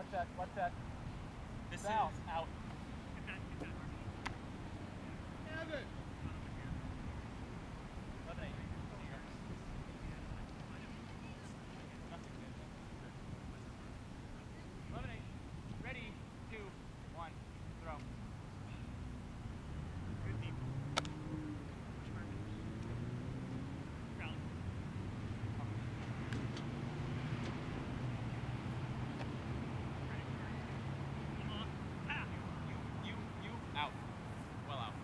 What's that? This Valve is out. Evan! 11-8. Ready, 2, 1, throw. good deep. Ground. Come on. Ah! You, out. Well out.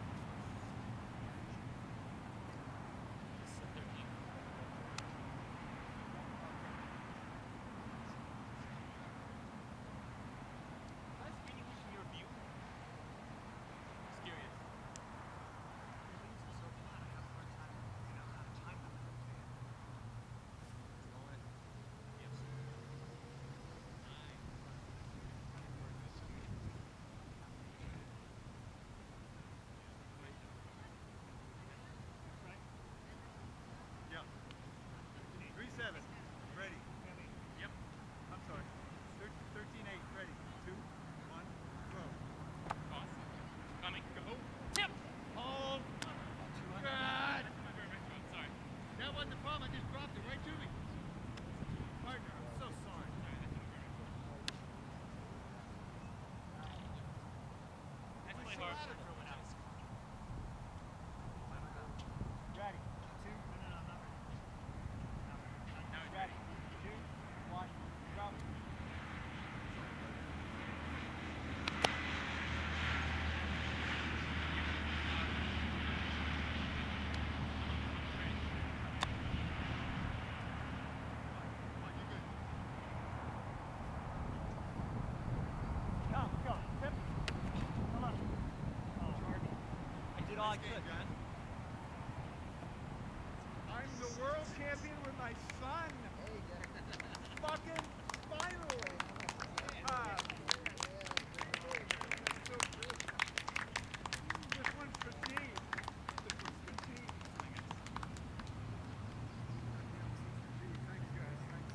This is a 13. That's really pushing your view. Just curious. Yes. Yeah. 3-7. Ready. Yep. I'm sorry. 13-8. Ready. 2, 1, throw. Awesome. Coming. Go. Tip. Hold. God! Sorry. That wasn't the problem. I just dropped it right to me. Partner, I'm so sorry. That's my so hard. out of it. Ready, 2, Now it's ready, 2, 1, throw. Go, tip. Come on. I did all I could. I'm the world champion with my son. Fucking finally. This one's for Steve. This one's for Steve. Thanks, guys. Thanks.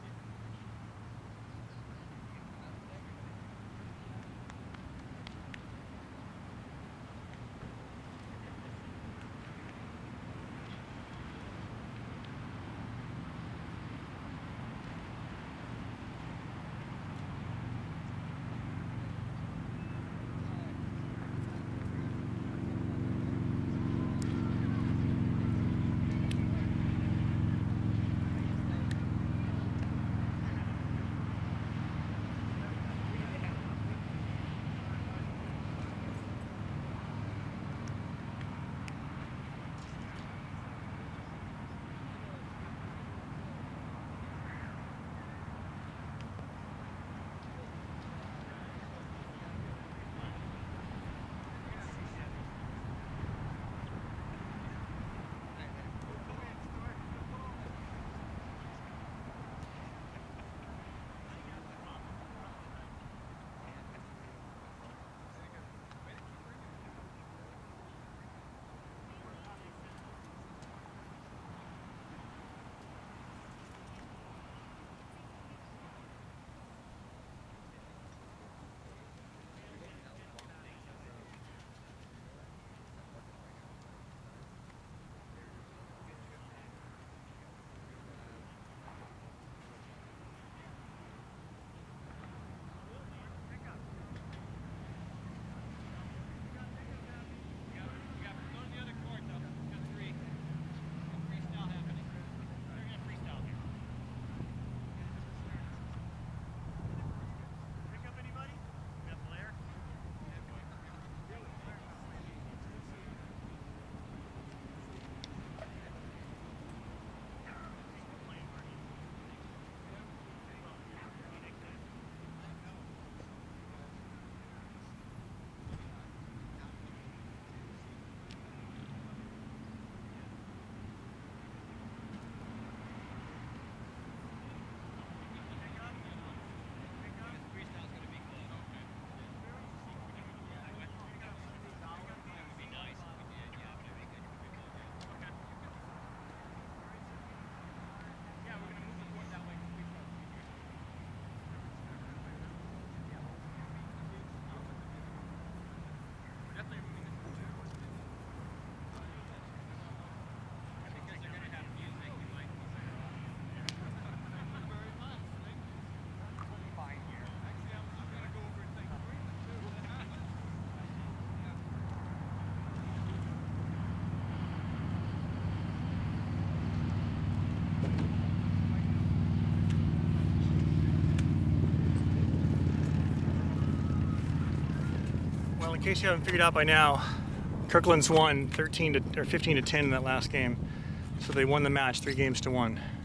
Well, in case you haven't figured out by now, Kirkland's won 15 to 10 in that last game. So they won the match 3 games to 1.